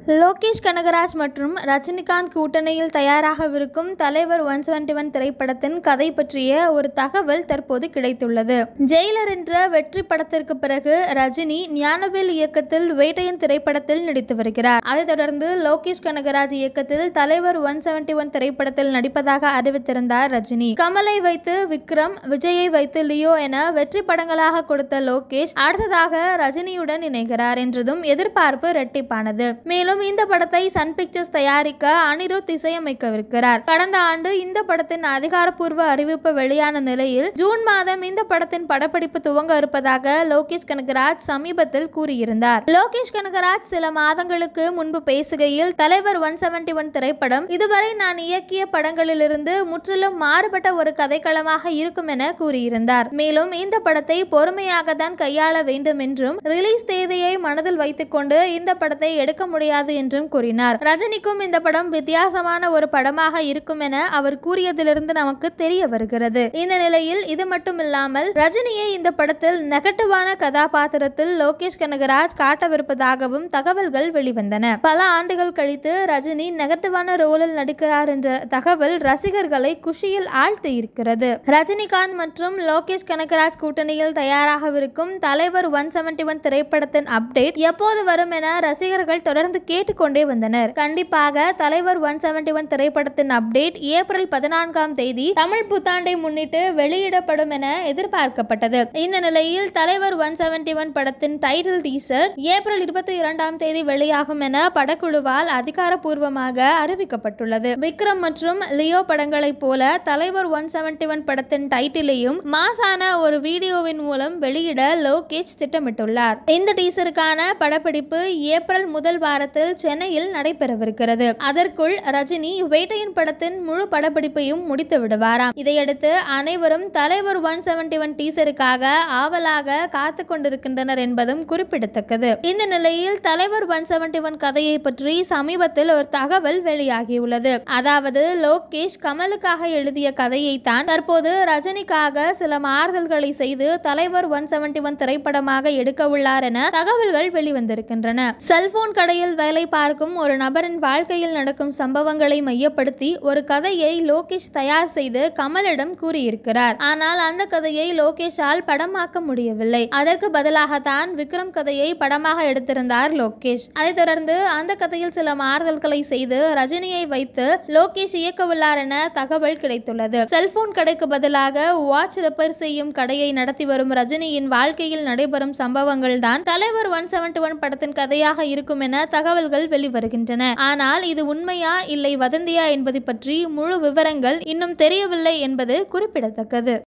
லோகேஷ் கனகராஜ் மற்றும் ரஜினிகாந்த் கூட்டணியில் தயாராகவிருக்கும் தலைவர் 171 திரைப்படத்தின் கதை பற்றிய ஒரு தகவல் தற்போது கிடைத்துள்ளது. ஜெயிலர் என்ற வெற்றி படத்திற்கு பிறகு ரஜினி ஞானவேல் இயக்கத்தில் வேட்டையன் திரைப்படத்தில் நடித்து வருகிறார். அதைத் தொடர்ந்து லோகேஷ் கனகராஜ் இயக்கத்தில் தலைவர் 171 திரைப்படத்தில் நடிப்பதாக அறிவித்திருந்தார் ரஜினி. கமலை வைத்து விக்ரம், விஜயை வைத்து லியோ என வெற்றி படங்களாக கொடுத்த லோகேஷ் அடுத்ததாக ரஜினியுடன் இணைகிறார் என்றதும் எதிர்பார்ப்பு இரட்டிப்பானது. மேலும் இந்த படத்தை சன் பிக்சர்ஸ் தயாரிக்க அனிருத் இசையமைக்கவிருக்கிறார். கடந்த ஆண்டு இந்த படத்தின் அதிகாரப்பூர்வ அறிவிப்பு வெளியான நிலையில் ஜூன் மாதம் இந்த படத்தின் படப்பிடிப்பு துவங்க இருப்பதாக லோகேஷ் கனகராஜ் சமீபத்தில் கூறியிருந்தார். லோகேஷ் கனகராஜ் சில மாதங்களுக்கு முன்பு பேசுகையில் தலைவர் 171 திரைப்படம் இதுவரை நான் இயக்கிய படங்களிலிருந்து முற்றிலும் மாறுபட்ட ஒரு கதைக்களமாக இருக்கும் என கூறியிருந்தார். மேலும் இந்த படத்தை பொறுமையாக தான் கையாள வேண்டும் என்றும் ரிலீஸ் தேதியை மனதில் வைத்துக் கொண்டு இந்த படத்தை எடுக்க முடியாது என்றும் கூறினார். ரஜினிக்கும் இந்த படம் வித்தியாசமான ஒரு படமாக இருக்கும் என அவர் கூறியதிலிருந்து நமக்கு தெரிய வருகிறது. இந்த நிலையில் இது மட்டுமில்லாமல் ரஜினியை இந்த படத்தில் நெகட்டிவான கதாபாத்திரத்தில் லோகேஷ் கனகராஜ் காட்டவிருப்பதாகவும் தகவல்கள் வெளிவந்தன. பல ஆண்டுகள் கழித்து ரஜினி நெகட்டிவான ரோலில் நடிக்கிறார் என்ற தகவல் ரசிகர்களை குஷியில் ஆழ்த்தி இருக்கிறது. ரஜினிகாந்த் மற்றும் லோகேஷ் கனகராஜ் கூட்டணியில் தயாராகவிருக்கும் தலைவர் 171 திரைப்படத்தின் அப்டேட் எப்போது வரும் என ரசிகர்கள் தொடர்ந்து கேட்டுக்கொண்டே வந்தனர். கண்டிப்பாக தலைவர் 171 திரைப்படத்தின் அப்டேட் ஏப்ரல் 14ஆம் தேதி தமிழ் புத்தாண்டை முன்னிட்டு வெளியிடப்படும் என எதிர்பார்க்கப்பட்டது. இந்த நிலையில் தலைவர் 171 படத்தின் டைட்டில் டீசர் ஏப்ரல் 22ஆம் தேதி வெளியாகும் என படக்குழுவால் அதிகாரப்பூர்வமாக அறிவிக்கப்பட்டுள்ளது. விக்ரம் மற்றும் லியோ படங்களைப் போல தலைவர் 171 படத்தின் டைட்டிலையும் மாசான ஒரு வீடியோவின் மூலம் வெளியிட லோகேஷ் திட்டமிட்டுள்ளார். இந்த டீசருக்கான படப்பிடிப்பு ஏப்ரல் முதல் வாரத்தில் சென்னையில் நடைபெறவிருக்கிறது. அதற்குள் ரஜினி வேட்டையன் படத்தின் முழு படப்பிடிப்பையும் முடித்து விடுவாராம். இதையடுத்து அனைவரும் தலைவர் 171 டீசருக்காக ஆவலாக காத்து கொண்டிருக்கின்றனர் என்பதும் குறிப்பிடத்தக்கது. இந்த நிலையில் தலைவர் 171 கதையை பற்றி சமீபத்தில் ஒரு தகவல் வெளியாகியுள்ளது. அதாவது லோகேஷ் கமலுக்காக எழுதிய கதையை தான் தற்போது ரஜினிக்காக சில மாறுதல்களை செய்து தலைவர் 171 திரைப்படமாக எடுக்க உள்ளார் என தகவல்கள் வெளிவந்திருக்கின்றன. செல்போன் கடையில் வேலை பார்க்கும் ஒரு நபரின் வாழ்க்கையில் நடக்கும் சம்பவங்களை மையப்படுத்தி ஒரு கதையை லோகேஷ் தயார் செய்து கமலிடம் கூறியிருக்கிறார். ஆனால் அந்த கதையை லோகேஷால் படமாக்க முடியவில்லை. அதற்கு பதிலாகத்தான் விக்ரம் கதையை படமாக எடுத்திருந்தார் லோகேஷ். அதைத் தொடர்ந்து அந்த கதையில் சில மாறுதல்களை செய்து ரஜினியை வைத்து லோகேஷ் இயக்கவுள்ளார் என தகவல் கிடைத்துள்ளது. செல்போன் கடைக்கு பதிலாக வாட்ச் ரிப்பேர் செய்யும் கடையை நடத்தி வரும் ரஜினியின் வாழ்க்கையில் நடைபெறும் சம்பவங்கள் தான் தலைவர் 171 படத்தின் கதையாக இருக்கும் என தகவல்கள் வெளிவருகின்றன. ஆனால் இது உண்மையா இல்லை வதந்தியா என்பது பற்றி முழு விவரங்கள் இன்னும் தெரியவில்லை என்பது குறிப்பிடத்தக்கது.